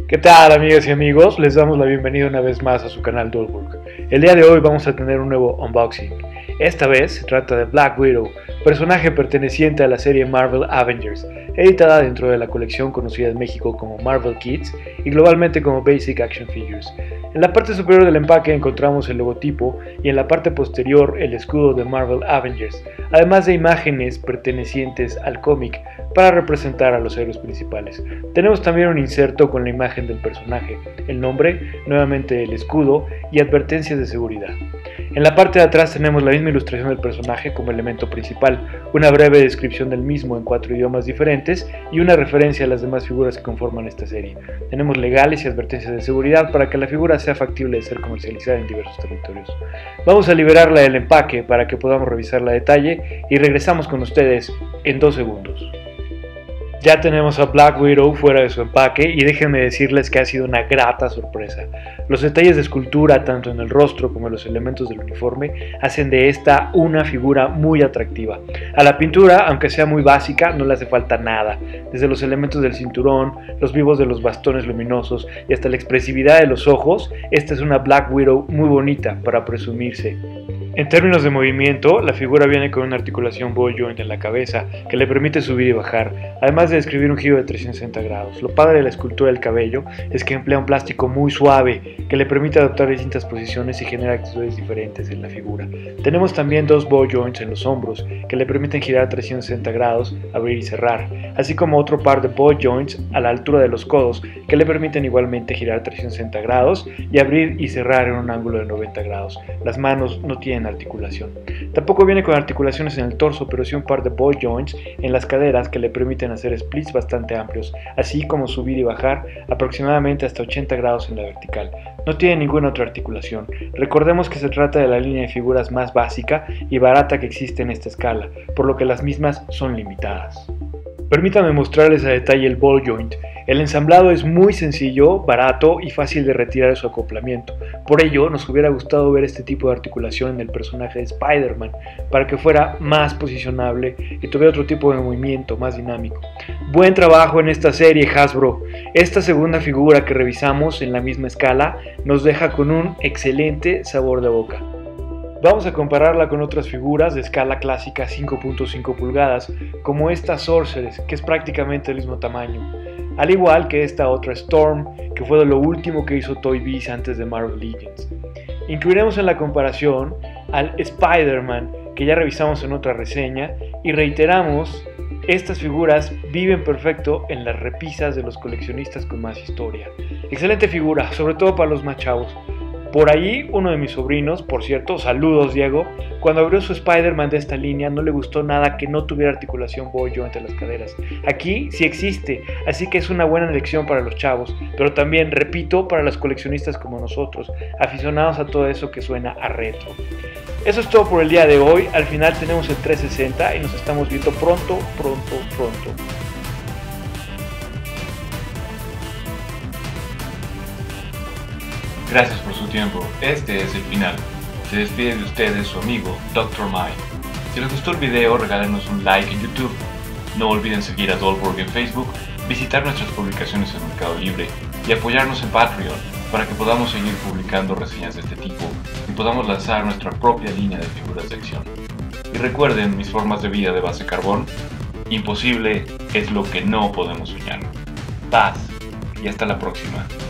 ¿Qué tal, amigas y amigos? Les damos la bienvenida una vez más a su canal Dollburg. El día de hoy vamos a tener un nuevo unboxing. Esta vez se trata de Black Widow, personaje perteneciente a la serie Marvel Avengers, editada dentro de la colección conocida en México como Marvel Kids y globalmente como Basic Action Figures. En la parte superior del empaque encontramos el logotipo y en la parte posterior el escudo de Marvel Avengers, además de imágenes pertenecientes al cómic para representar a los héroes principales. Tenemos también un inserto con la imagen del personaje, el nombre, nuevamente el escudo y advertencias de seguridad. En la parte de atrás tenemos la misma ilustración del personaje como elemento principal, una breve descripción del mismo en 4 idiomas diferentes y una referencia a las demás figuras que conforman esta serie. Tenemos legales y advertencias de seguridad para que la figura sea factible de ser comercializada en diversos territorios. Vamos a liberarla del empaque para que podamos revisarla a detalle y regresamos con ustedes en 2 segundos. Ya tenemos a Black Widow fuera de su empaque y déjenme decirles que ha sido una grata sorpresa. Los detalles de escultura tanto en el rostro como en los elementos del uniforme hacen de esta una figura muy atractiva. A la pintura, aunque sea muy básica, no le hace falta nada, desde los elementos del cinturón, los vivos de los bastones luminosos y hasta la expresividad de los ojos. Esta es una Black Widow muy bonita para presumirse. En términos de movimiento, la figura viene con una articulación ball joint en la cabeza que le permite subir y bajar, además de describir un giro de 360 grados. Lo padre de la escultura del cabello es que emplea un plástico muy suave que le permite adoptar distintas posiciones y genera actitudes diferentes en la figura. Tenemos también 2 ball joints en los hombros que le permiten girar 360 grados, abrir y cerrar, así como otro par de ball joints a la altura de los codos que le permiten igualmente girar 360 grados y abrir y cerrar en un ángulo de 90 grados. Las manos no tienen articulación. Tampoco viene con articulaciones en el torso, pero sí un par de ball joints en las caderas que le permiten hacer splits bastante amplios, así como subir y bajar aproximadamente hasta 80 grados en la vertical. No tiene ninguna otra articulación. Recordemos que se trata de la línea de figuras más básica y barata que existe en esta escala, por lo que las mismas son limitadas. Permítanme mostrarles a detalle el ball joint. El ensamblado es muy sencillo, barato y fácil de retirar de su acoplamiento. Por ello, nos hubiera gustado ver este tipo de articulación en el personaje de Spider-Man, para que fuera más posicionable y tuviera otro tipo de movimiento más dinámico. Buen trabajo en esta serie, Hasbro. Esta segunda figura que revisamos en la misma escala nos deja con un excelente sabor de boca. Vamos a compararla con otras figuras de escala clásica 5.5 pulgadas, como esta Sorceress, que es prácticamente del mismo tamaño, al igual que esta otra Storm, que fue de lo último que hizo Toy Biz antes de Marvel Legends. Incluiremos en la comparación al Spider-Man, que ya revisamos en otra reseña, y reiteramos, estas figuras viven perfecto en las repisas de los coleccionistas con más historia. Excelente figura, sobre todo para los más chavos. Por ahí, uno de mis sobrinos, por cierto, saludos Diego, cuando abrió su Spider-Man de esta línea no le gustó nada que no tuviera articulación ball joint entre las caderas. Aquí sí existe, así que es una buena elección para los chavos, pero también, repito, para los coleccionistas como nosotros, aficionados a todo eso que suena a retro. Eso es todo por el día de hoy. Al final tenemos el 360 y nos estamos viendo pronto. Gracias por su tiempo, este es el final. Se despide de ustedes su amigo Dr. Mike. Si les gustó el video, regálenos un like en YouTube. No olviden seguir a Dollburg en Facebook, visitar nuestras publicaciones en Mercado Libre y apoyarnos en Patreon para que podamos seguir publicando reseñas de este tipo y podamos lanzar nuestra propia línea de figuras de acción. Y recuerden mis formas de vida de base carbón, imposible es lo que no podemos soñar. Paz y hasta la próxima.